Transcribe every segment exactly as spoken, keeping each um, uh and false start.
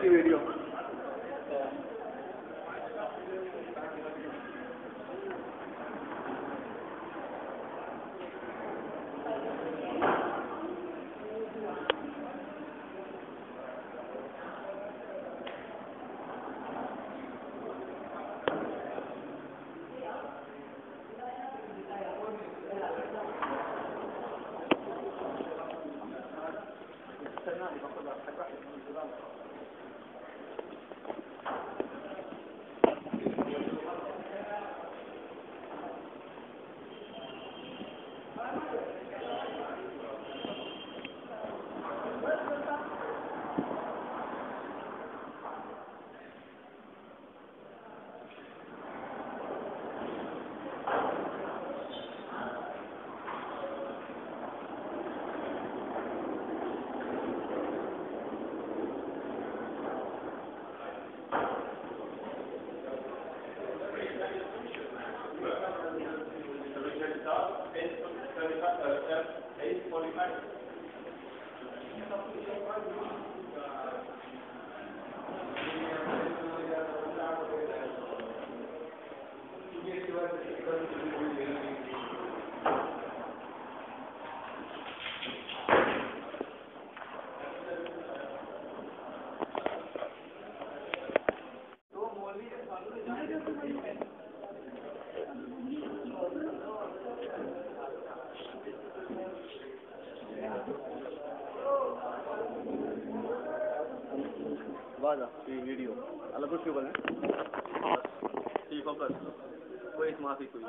उसकी वीडियो। वादा ये वीडियो अलग कुछ क्यों बने ठीक फोकस कोई माफी कोई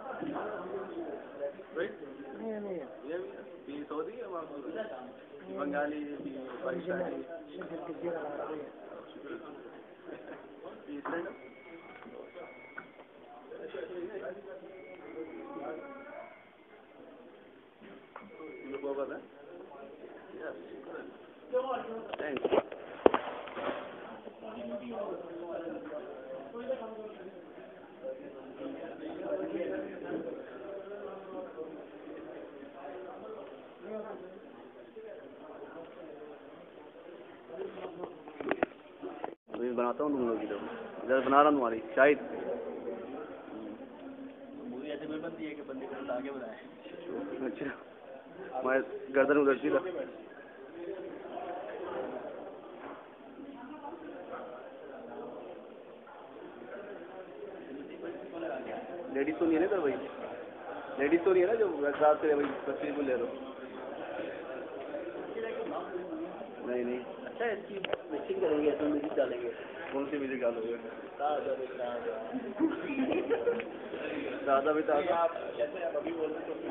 राइट नहीं नहीं ये भी सऊदी है वहाँ बंगाली पाकिस्तानी ये फोकस है थैंक्स बनाता हूँ तुम लोग की तरफ इधर बना रहा हूँ तुम्हारी शायद मूवी ऐसे भी बनती है कि बंदे को आगे बनाए। अच्छा मैं गर्दन उधरती था लेडीज तो नहीं है ना इधर भाई लेडीज तो नहीं है ना जो रात से भाई तस्वीर को ले रहे हो नहीं नहीं अच्छा इसकी मिक्सिंग करेंगे ऐसा म्यूजिक डालेंगे कौन सी म्यूजिक डालोगे ताजा भी ताजा ताजा भी ताजा आप जैसे आप अभी बोल रहे तो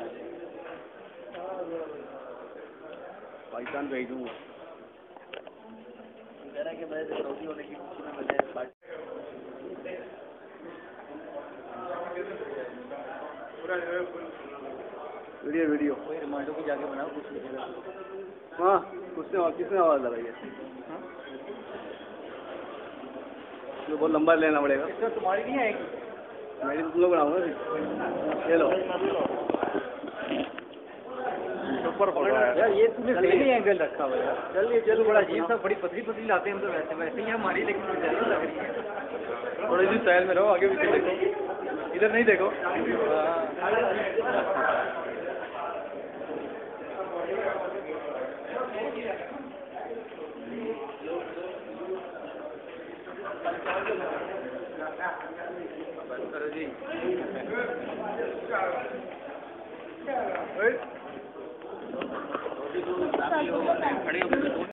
पाकिस्तान भेज दूँगा कह रहा कि मैं सऊदी होने की खुशी में मैंने वीडियो वीडियो कोई रिमांडो की जाके बनाओ कुछ हाँ उसने किसने आवाज़ लगाई है जो बहुत लंबा लेना पड़ेगा इसमें तुम्हारी नहीं आएगी मेरी तुम लोग बनाऊंगा ये लो ऊपर पड़ रहा है यार ये तुमने सही नहीं एंगल रखा हुआ यार चलिए चलो बड़ा अजीब सा बड़ी पतली पतली लाते हैं हम तो वैसे वैसे ही हमारी लेकिन ज़्यादा लग रही है थोड़ी सी स्टाइल में रहो आगे पीछे देखो इधर नहीं देखो जी खड़े हो